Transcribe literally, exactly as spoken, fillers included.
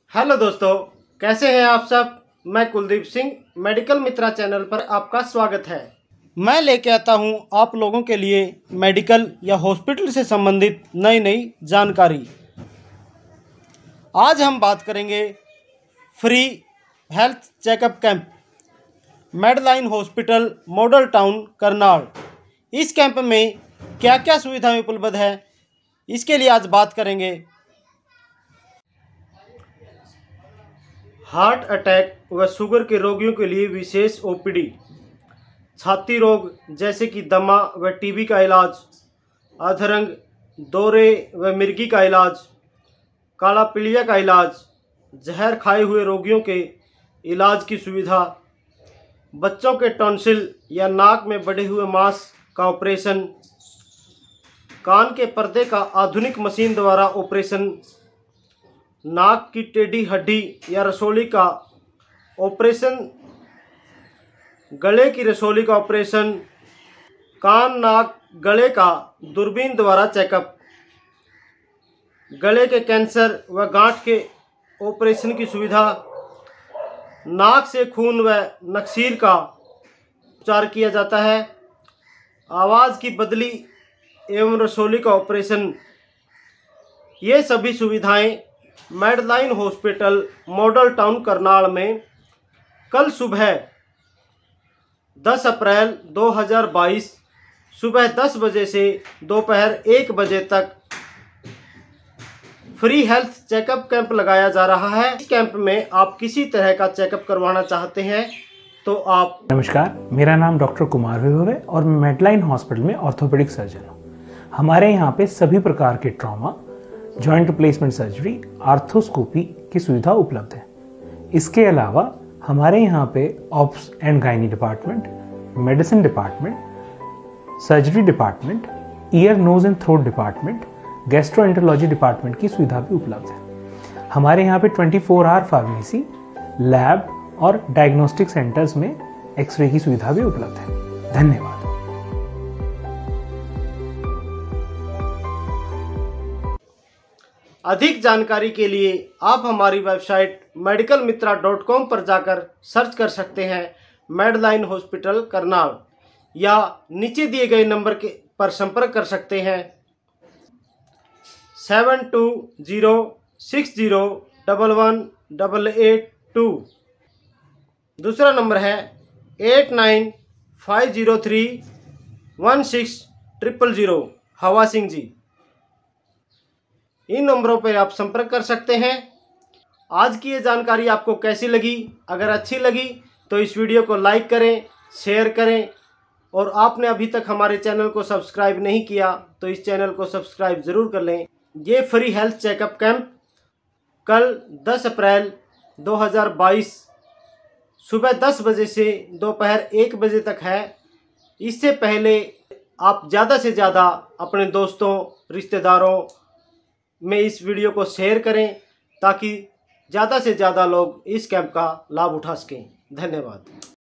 Hello दोस्तों, कैसे हैं आप सब। मैं कुलदीप सिंह मेडिकल मित्रा चैनल पर आपका स्वागत है। मैं लेके आता हूं आप लोगों के लिए मेडिकल या हॉस्पिटल से संबंधित नई नई जानकारी। आज हम बात करेंगे free health checkup camp Medline hospital model town Karnal. इस कैंप में क्या क्या सुविधाएं उपलब्ध है, इसके लिए आज बात करेंगे। हार्ट अटैक व शुगर के रोगियों के लिए विशेष ओपीडी, छाती रोग जैसे कि दमा व टीबी का इलाज, अधरंग, दौरे व मिर्गी का इलाज, काला पीलिया का इलाज, जहर खाए हुए रोगियों के इलाज की सुविधा, बच्चों के टॉन्सिल या नाक में बढ़े हुए मांस का ऑपरेशन, कान के पर्दे का आधुनिक मशीन द्वारा ऑपरेशन, नाक की टेढ़ी हड्डी या रसोली का ऑपरेशन, गले की रसोली का ऑपरेशन, कान नाक गले का दूरबीन द्वारा चेकअप, गले के कैंसर व गांठ के ऑपरेशन की सुविधा, नाक से खून व नक्सीर का उपचार किया जाता है, आवाज़ की बदली एवं रसोली का ऑपरेशन। ये सभी सुविधाएं Medline hospital model town Karnal में कल सुबह दस अप्रैल दो हज़ार बाईस सुबह दस बजे से दोपहर एक बजे तक फ्री हेल्थ चेकअप कैंप लगाया जा रहा है। इस कैंप में आप किसी तरह का चेकअप करवाना चाहते हैं तो आप। नमस्कार, मेरा नाम डॉक्टर कुमार वैभव है और मैं मेडलाइन हॉस्पिटल में ऑर्थोपेडिक सर्जन हूँ। हमारे यहाँ पे सभी प्रकार के trauma, joint replacement surgery, arthroscopy की सुविधा उपलब्ध है। इसके अलावा हमारे यहाँ पे obs and gynae department, medicine department, surgery department, ear nose and throat department, gastroenterology department की सुविधा भी उपलब्ध है। हमारे यहाँ पे चौबीस आवर फार्मेसी, लैब और डायग्नोस्टिक सेंटर्स में एक्सरे की सुविधा भी उपलब्ध है। धन्यवाद। अधिक जानकारी के लिए आप हमारी website medical Mitra dot com पर जाकर सर्च कर सकते हैं मेडलाइन हॉस्पिटल करनाल, या नीचे दिए गए नंबर के पर संपर्क कर सकते हैं seven two zero six zero double one double eight two. दूसरा नंबर है eight nine five zero three one six triple zero. Hawa Singh जी, इन नंबरों पर आप संपर्क कर सकते हैं। आज की ये जानकारी आपको कैसी लगी? अगर अच्छी लगी तो इस वीडियो को लाइक करें, शेयर करें, और आपने अभी तक हमारे चैनल को सब्सक्राइब नहीं किया तो इस चैनल को सब्सक्राइब ज़रूर कर लें। ये फ्री हेल्थ चेकअप कैंप कल दस अप्रैल दो हज़ार बाईस सुबह दस बजे से दोपहर एक बजे तक है। इससे पहले आप ज़्यादा से ज़्यादा अपने दोस्तों, रिश्तेदारों में इस वीडियो को शेयर करें ताकि ज़्यादा से ज़्यादा लोग इस कैंप का लाभ उठा सकें। धन्यवाद।